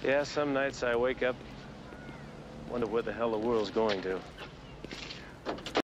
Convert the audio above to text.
Yeah, some nights I wake up, wonder where the hell the world's going to.